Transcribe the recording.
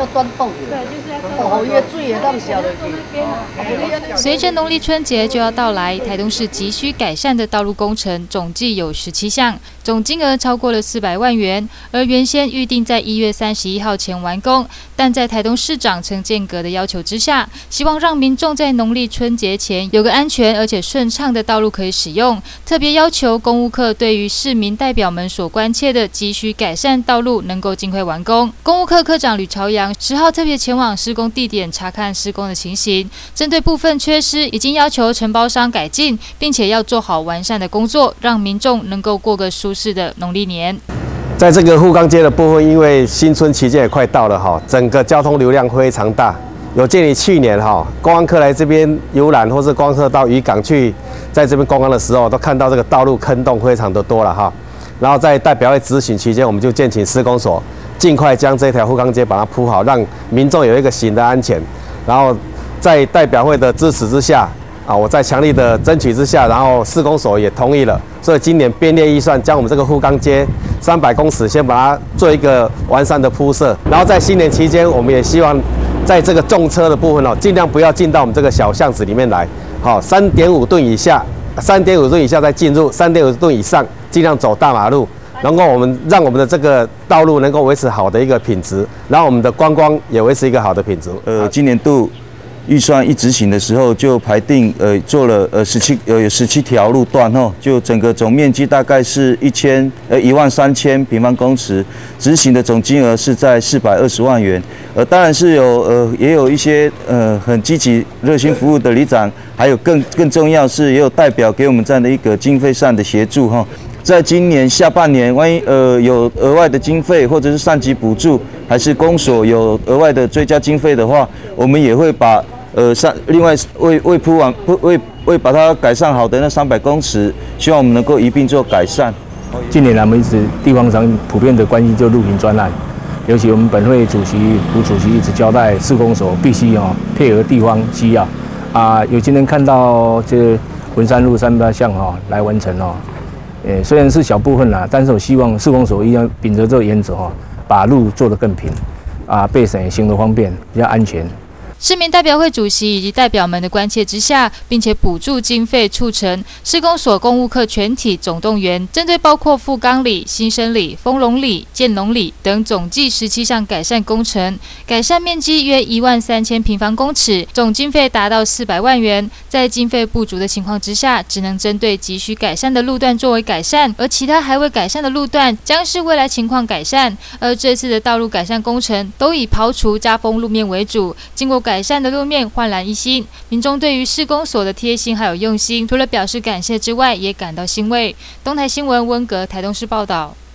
要钻洞的。对，就是要钻。伊个水会当消落去。 随着农历春节就要到来，台东市急需改善的道路工程总计有17项，总金额超过了400万元。而原先预定在1月31号前完工，但在台东市长陈建革的要求之下，希望让民众在农历春节前有个安全而且顺畅的道路可以使用，特别要求公务课对于市民代表们所关切的急需改善道路能够尽快完工。公务课科长吕朝阳10号特别前往施工地点查看施工的情形，针对部分缺失，已经要求承包商改进，并且要做好完善的工作，让民众能够过个舒适的农历年。 在这个富冈街的部分，因为新春期间也快到了哈，整个交通流量非常大。有鉴于去年哈，观光客来这边游览，或是观光客到渔港去，在这边观光的时候，都看到这个道路坑洞非常的多了哈。然后在代表会执行期间，我们就建请施工所尽快将这条富冈街把它铺好，让民众有一个行的安全。然后在代表会的支持之下，我在强力的争取之下，然后施工所也同意了，所以今年编列预算将我们这个富冈街300公尺先把它做一个完善的铺设。然后在新年期间，我们也希望在这个重车的部分尽量不要进到我们这个小巷子里面来，3.5吨以下，3.5吨以下再进入，3.5吨以上尽量走大马路，能够让我们的这个道路能够维持好的一个品质，然后我们的观光也维持一个好的品质。 今年度预算一执行的时候就排定做了17条路段就整个总面积大概是13000平方公尺，执行的总金额是在420万元。当然是也有一些很积极热心服务的里长，还有更重要是也有代表给我们这样的一个经费上的协助在今年下半年，万一有额外的经费或者是上级补助，还是公所有额外的追加经费的话，我们也会把另外为把它改善好的那300公尺，希望我们能够一并做改善。 近年来，我们一直地方上普遍的关心就路平专案，尤其我们本会主席吴主席一直交代施工所必须配合地方需要有今天看到这文山路3项来完成虽然是小部分啦，但是我希望施工所一样秉着这个原则把路做得更平备省行得方便，比较安全。 市民代表会主席以及代表们的关切之下，并且补助经费促成施工所公务课全体总动员，针对包括富冈里、新生里、丰隆里、建农里等总计17项改善工程，改善面积约13000平方公尺，总经费达到400万元。在经费不足的情况之下，只能针对急需改善的路段作为改善，而其他还未改善的路段将是未来情况改善。而这次的道路改善工程都以刨除加封路面为主，经过改善的路面焕然一新，民众对于施工所的贴心还有用心，除了表示感谢之外，也感到欣慰。东台新闻温格台东市报道。